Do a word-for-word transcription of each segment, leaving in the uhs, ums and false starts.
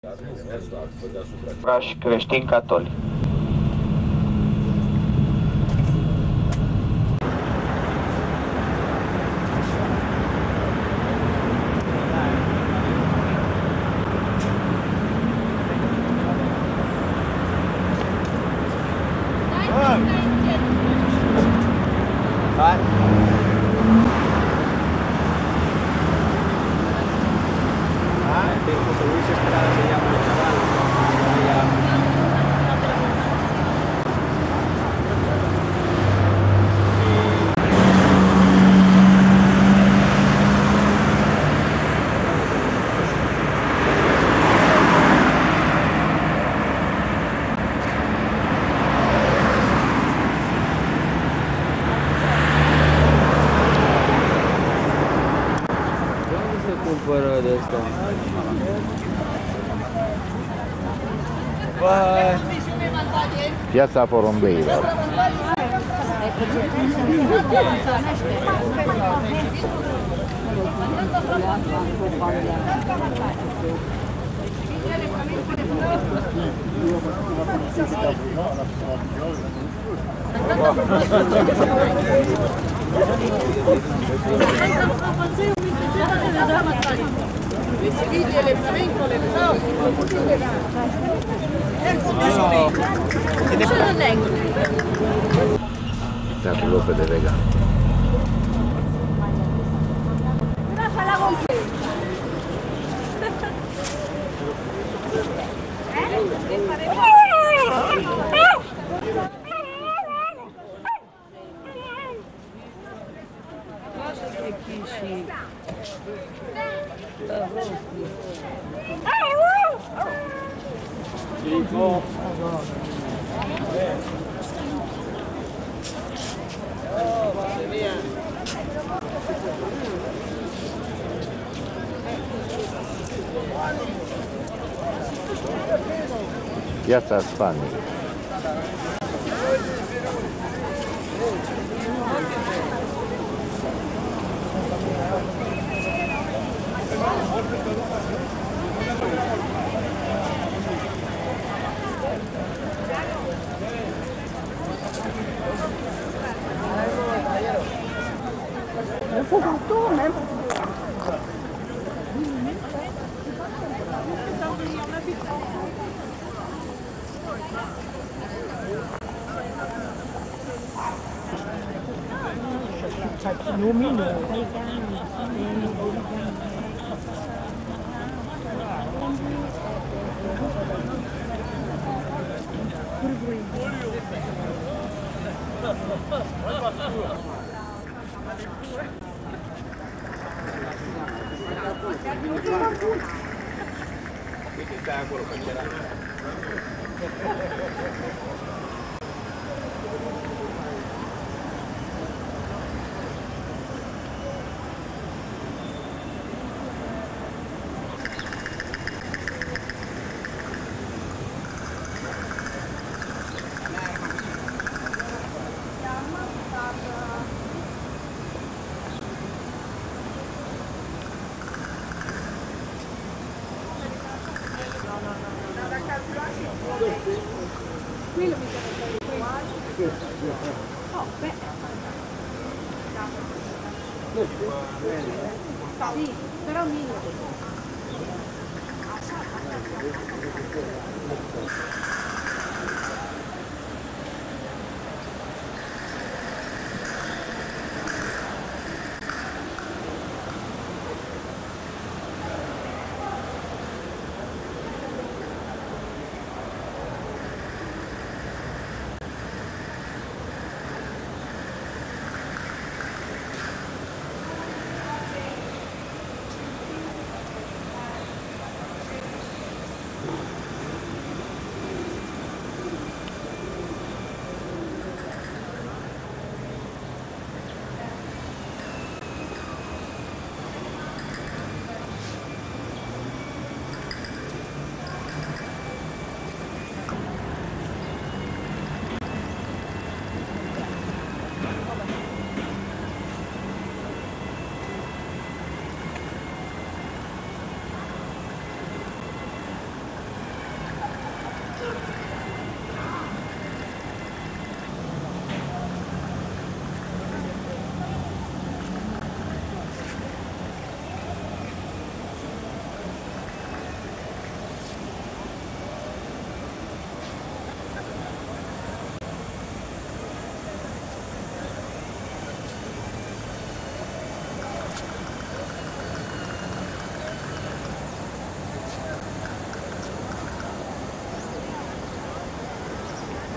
Oraș creștin-catolic. Piața porumbeilor. Está con López de Vega. Piața Spaniei. Sì, però mille.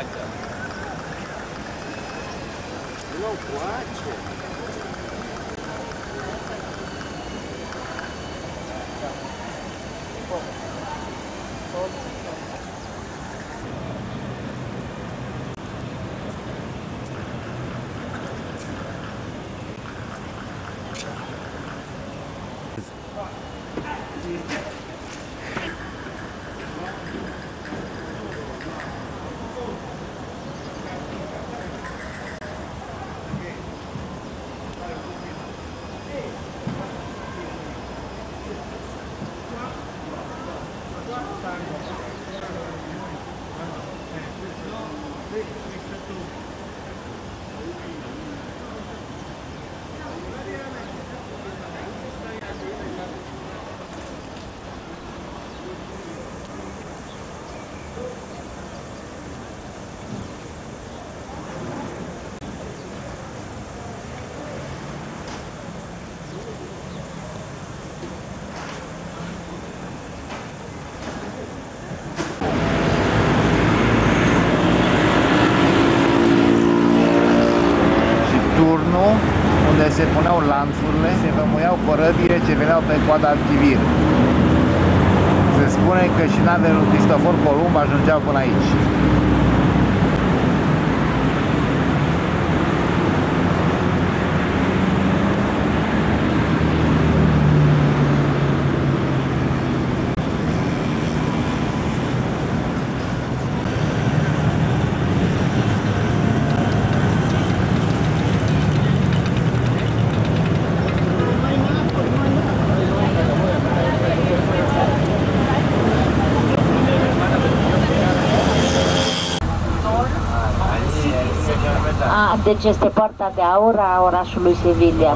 Não pode. Unde se puneau lanțurile, se vămuiau corăbile ce veneau pe coada Archivir. Se spune că și navele lui Cristofor Columb ajungeau până aici. A, deci este Poarta de Aur a orașului Sevilla.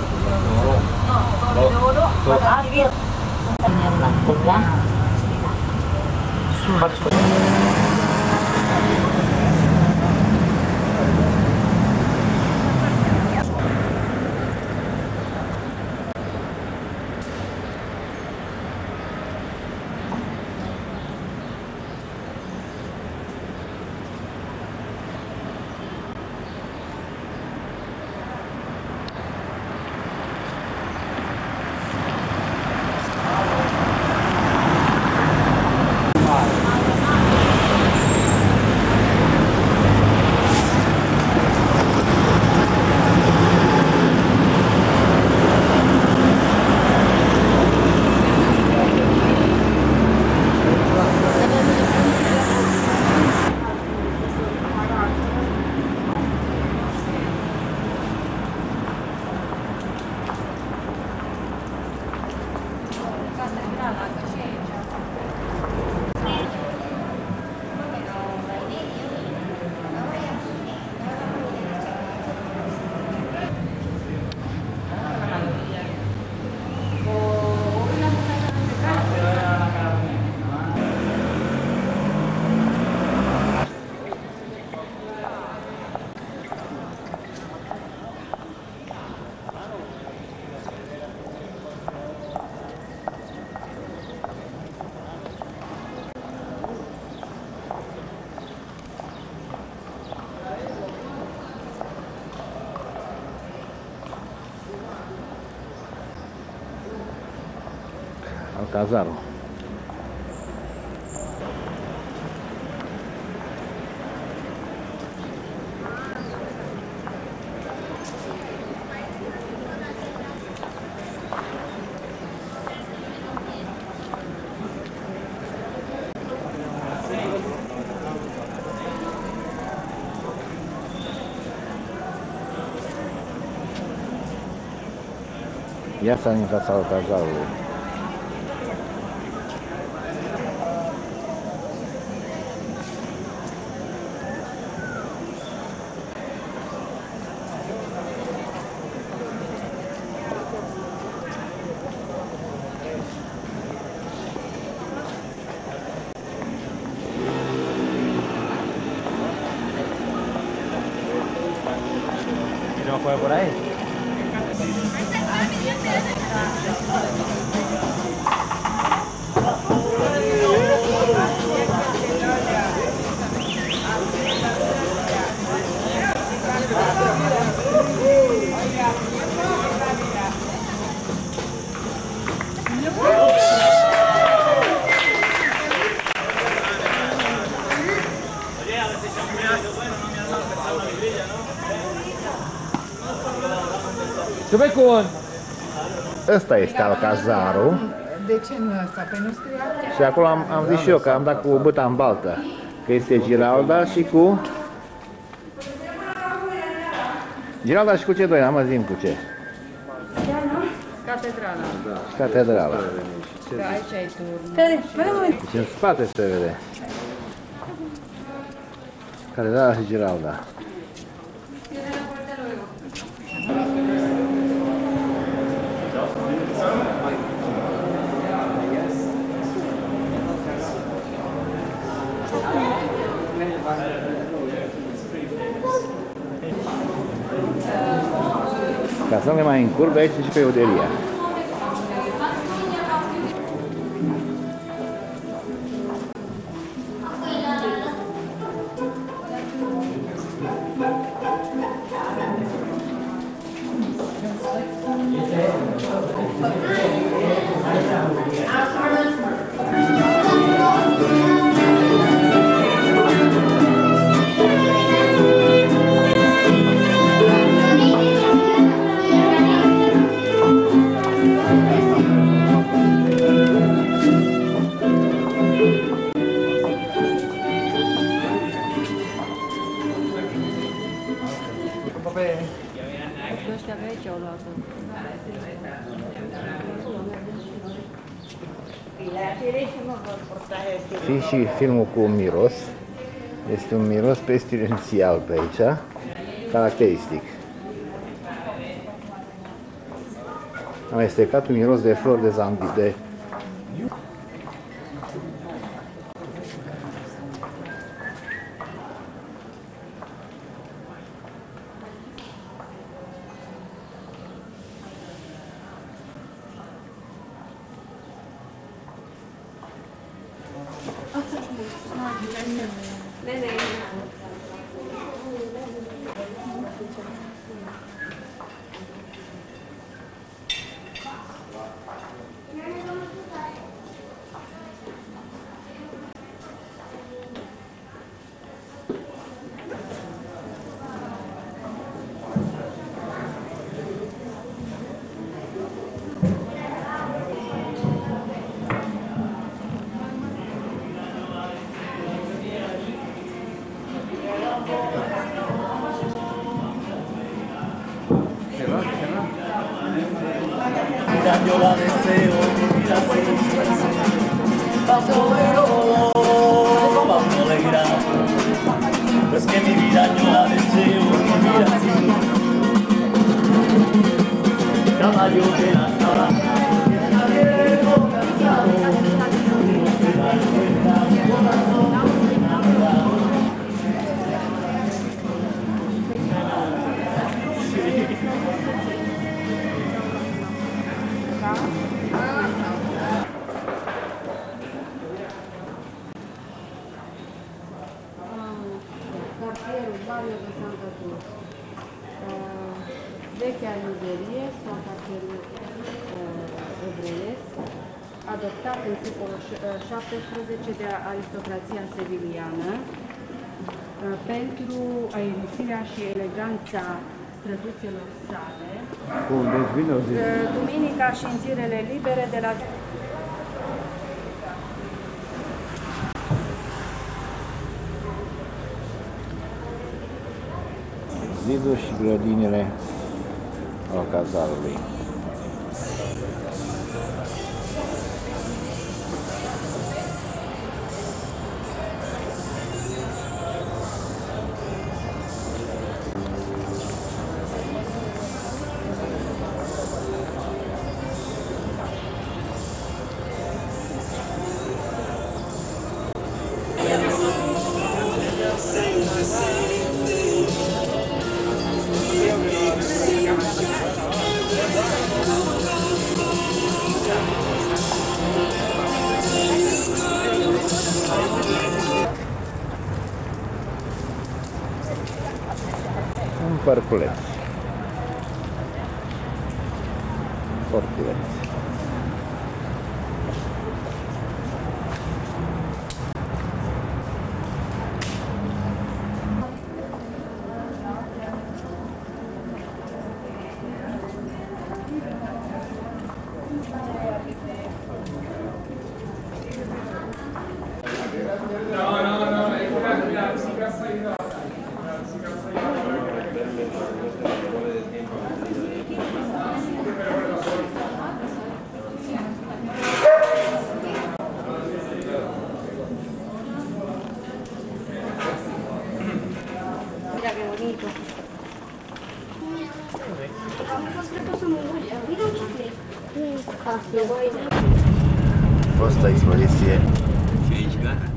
Cazarul. Ia să în fața cazarului. ¿No fue por ahí? Ciubecul! Ăsta este alcazarul. De ce nu ăsta? Păi nu scria? Și acolo am, am zis și eu că am dat cu băta în baltă. Că este Giralda și cu... Giralda și cu ce doi? Am mă zim cu ce? Catedrala. Și catedrala. Da, aici ai turnul. Deci în spate se vede. Catedrala și Giralda. Ca să nu ne mai încurc, aici și pe Eudelia. Fi și filmul cu miros. Este un miros pestilențial pe aici, caracteristic. Am amestecat un miros de flori de zambi, de yo la deseo, mi vida así. Paso velo, vamos a alegrar. Pues que mi vida yo la deseo, mi vida así. Caballo de la sala, que está viejo cansado, y no se da cuenta mi corazón enamorado. Cartierul Barrio de Santa Cruz, vechea iuderie sau cartierul evreiesc, adoptat în secolul șaptesprezece de aristocrația seviliană pentru aerisirea și eleganța străduțelor sale, duminica și în zilele libere de la zidul și grădinile alcazarului. Un parculeț. Parculeț. Mira qué bonito. Mira un chicle. Fosta expoziție. Și aici gara?